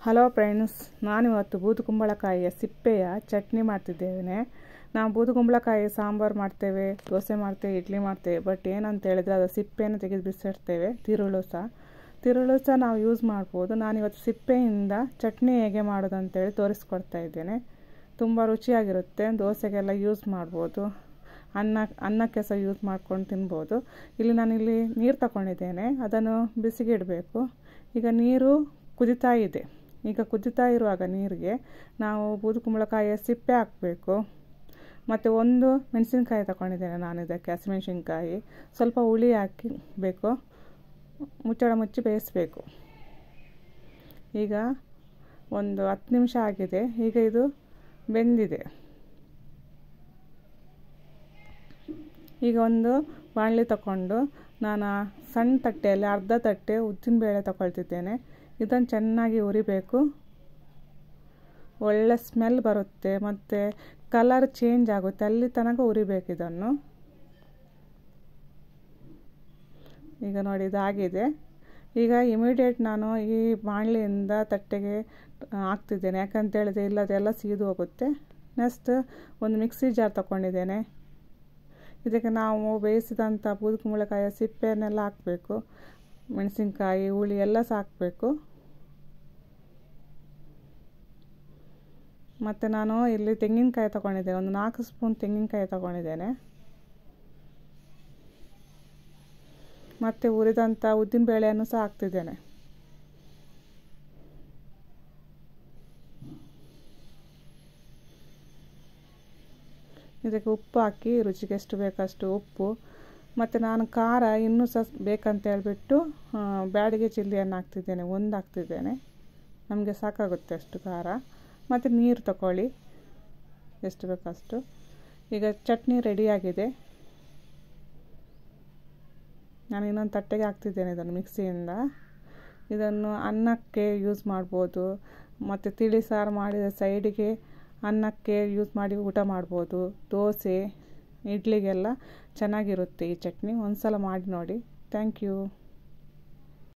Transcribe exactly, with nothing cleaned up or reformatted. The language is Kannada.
ಹಲೋ ಫ್ರೆಂಡ್ಸ್, ನಾನಿವತ್ತು ಬೂದುಕುಂಬಳಕಾಯಿಯ ಸಿಪ್ಪೆಯ ಚಟ್ನಿ ಮಾಡ್ತಿದ್ದೇನೆ. ನಾವು ಬೂದುಕುಂಬಳಕಾಯಿ ಸಾಂಬಾರು ಮಾಡ್ತೇವೆ, ದೋಸೆ ಮಾಡ್ತೇವೆ, ಇಡ್ಲಿ ಮಾಡ್ತೇವೆ. ಬಟ್ ಏನಂತ ಹೇಳಿದ್ರೆ ಅದು ಸಿಪ್ಪೆಯನ್ನು ತೆಗೆದು ಬಿಸಿಡ್ತೇವೆ. ತಿರುಳು ಸಹ ತಿರುಳು ಸಹ ನಾವು ಯೂಸ್ ಮಾಡ್ಬೋದು. ನಾನಿವತ್ತು ಸಿಪ್ಪೆಯಿಂದ ಚಟ್ನಿ ಹೇಗೆ ಮಾಡೋದು ಅಂತೇಳಿ ತೋರಿಸ್ಕೊಡ್ತಾ ಇದ್ದೇನೆ. ತುಂಬ ರುಚಿಯಾಗಿರುತ್ತೆ. ದೋಸೆಗೆಲ್ಲ ಯೂಸ್ ಮಾಡ್ಬೋದು, ಅನ್ನ ಅನ್ನಕ್ಕೆ ಸಹ ಯೂಸ್ ಮಾಡ್ಕೊಂಡು ತಿನ್ಬೋದು. ಇಲ್ಲಿ ನಾನಿಲ್ಲಿ ನೀರು ತಗೊಂಡಿದ್ದೇನೆ, ಅದನ್ನು ಬಿಸಿಗೆ ಇಡಬೇಕು. ಈಗ ನೀರು ಕುದಿತಾ ಇದೆ. ಈಗ ಕುದಿತಾ ಇರುವಾಗ ನೀರಿಗೆ ನಾವು ಬೂದುಕುಂಬಳಕಾಯಿಯ ಸಿಪ್ಪೆ ಹಾಕಬೇಕು. ಮತ್ತು ಒಂದು ಮೆಣಸಿನ್ಕಾಯಿ ತಗೊಂಡಿದ್ದೇನೆ ನಾನು, ಇದಕ್ಕೆ ಹಸಿಮೆಣಸಿನ್ಕಾಯಿ, ಸ್ವಲ್ಪ ಹುಳಿ ಹಾಕಬೇಕು. ಮುಚ್ಚಳ ಮುಚ್ಚಿ ಬೇಯಿಸಬೇಕು. ಈಗ ಒಂದು ಹತ್ತು ನಿಮಿಷ ಆಗಿದೆ. ಈಗ ಇದು ಬೆಂದಿದೆ. ಈಗ ಒಂದು ಬಾಣಲಿ ತಗೊಂಡು ನಾನು ಸಣ್ಣ ತಟ್ಟೆಯಲ್ಲಿ ಅರ್ಧ ತಟ್ಟೆ ಉದ್ದಿನಬೇಳೆ ತಗೊಳ್ತಿದ್ದೇನೆ. ಇದನ್ನು ಚೆನ್ನಾಗಿ ಹುರಿಬೇಕು. ಒಳ್ಳೆ ಸ್ಮೆಲ್ ಬರುತ್ತೆ ಮತ್ತು ಕಲರ್ ಚೇಂಜ್ ಆಗುತ್ತೆ, ಅಲ್ಲಿ ತನಕ ಹುರಿಬೇಕು ಇದನ್ನು. ಈಗ ನೋಡಿ, ಇದಾಗಿದೆ. ಈಗ ಇಮಿಡಿಯೇಟ್ ನಾನು ಈ ಬಾಣಲಿಯಿಂದ ತಟ್ಟೆಗೆ ಹಾಕ್ತಿದ್ದೇನೆ, ಯಾಕಂತ ಹೇಳಿದ್ರೆ ಇಲ್ಲದೆಲ್ಲ ಸೀದು ಹೋಗುತ್ತೆ. ನೆಕ್ಸ್ಟ್ ಒಂದು ಮಿಕ್ಸಿ ಜಾರ್ ತಗೊಂಡಿದ್ದೇನೆ. ಇದಕ್ಕೆ ನಾವು ಬೇಯಿಸಿದಂಥ ಬೂದುಕುಂಬಳಕಾಯಿಯ ಸಿಪ್ಪೆಯನ್ನೆಲ್ಲ ಹಾಕಬೇಕು. ಮೆಣಸಿನ್ಕಾಯಿ, ಹುಳಿ ಎಲ್ಲ ಸಹ ಹಾಕಬೇಕು. ಮತ್ತು ನಾನು ಇಲ್ಲಿ ತೆಂಗಿನಕಾಯಿ ತಗೊಂಡಿದ್ದೇನೆ, ಒಂದು ನಾಲ್ಕು ಸ್ಪೂನ್ ತೆಂಗಿನಕಾಯಿ ತಗೊಂಡಿದ್ದೇನೆ. ಮತ್ತು ಹುರಿದಂಥ ಉದ್ದಿನಬೇಳೆಯನ್ನು ಸಹ ಹಾಕ್ತಿದ್ದೇನೆ. ಇದಕ್ಕೆ ಉಪ್ಪು ಹಾಕಿ, ರುಚಿಗೆ ಎಷ್ಟು ಬೇಕಷ್ಟು ಉಪ್ಪು. ಮತ್ತು ನಾನು ಖಾರ ಇನ್ನೂ ಸಹ ಬೇಕಂತ ಹೇಳಿಬಿಟ್ಟು ಬ್ಯಾಡಿಗೆ ಚಿಲ್ಲಿಯನ್ನು ಹಾಕ್ತಿದ್ದೇನೆ, ಒಂದು ಹಾಕ್ತಿದ್ದೇನೆ. ನಮಗೆ ಸಾಕಾಗುತ್ತೆ ಅಷ್ಟು ಖಾರ. ಮತ್ತು ನೀರು ತಗೊಳ್ಳಿ, ಎಷ್ಟು ಬೇಕಷ್ಟು. ಈಗ ಚಟ್ನಿ ರೆಡಿಯಾಗಿದೆ. ನಾನು ಇನ್ನೊಂದು ತಟ್ಟೆಗೆ ಹಾಕ್ತಿದ್ದೇನೆ ಇದನ್ನು ಮಿಕ್ಸಿಯಿಂದ. ಇದನ್ನು ಅನ್ನಕ್ಕೆ ಯೂಸ್ ಮಾಡ್ಬೋದು, ಮತ್ತು ತಿಳಿ ಸಾರು ಮಾಡಿದ ಸೈಡಿಗೆ ಅನ್ನಕ್ಕೆ ಯೂಸ್ ಮಾಡಿ ಊಟ ಮಾಡ್ಬೋದು. ದೋಸೆ, ಇಡ್ಲಿಗೆಲ್ಲ ಚೆನ್ನಾಗಿರುತ್ತೆ ಈ ಚಟ್ನಿ. ಒಂದು ಸಲ ಮಾಡಿ ನೋಡಿ. Thank you.